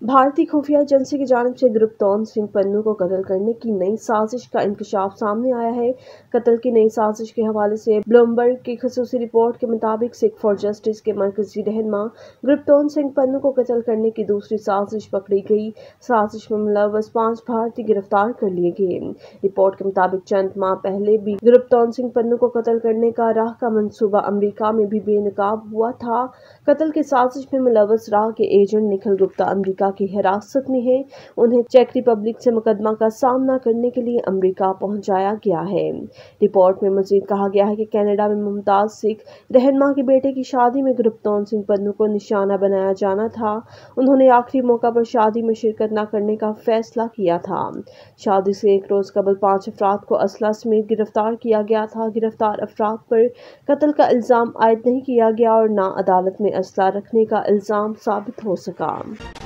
भारतीय खुफिया एजेंसी की जानिब से गुरप्तौन सिंह पन्नू को कत्ल करने की नई साजिश का इंकशाफ सामने आया है। कत्ल की नई साजिश के हवाले से ब्लूमबर्ग की खसूसी रिपोर्ट के मुताबिक सिख फॉर जस्टिस के मरकजी रहनुमा गुरप्तौन सिंह पन्नू को कत्ल करने की दूसरी साजिश पकड़ी गई। साजिश में मुलव्वस 5 भारतीय गिरफ्तार कर लिए गए। रिपोर्ट के मुताबिक चंद माह पहले भी गुरप्तौन सिंह पन्नू को कत्ल करने का राह का मंसूबा अमरीका में भी बेनकाब हुआ था। कत्ल की साजिश में मुलव्वस राह के एजेंट निखिल गुप्ता अमरीका की हिरासत में है। उन्हें चेक रिपब्लिक से मुकदमा का सामना करने के लिए अमरीका पहुंचाया गया है। रिपोर्ट में मजीद कहा गया है कि कनाडा में मुमताज सिख रहनुमा के बेटे की शादी में गुरप्तौन सिंह पन्नू को निशाना बनाया जाना था। उन्होंने आखिरी मौका पर शादी में शिरकत न करने का फैसला किया था। शादी से एक रोज कबल 5 अफराद को असला समेत गिरफ्तार किया गया था। गिरफ्तार अफराद पर कत्ल का इल्जाम आयद नहीं किया गया और न अदालत में असला रखने का इल्जाम साबित हो सका।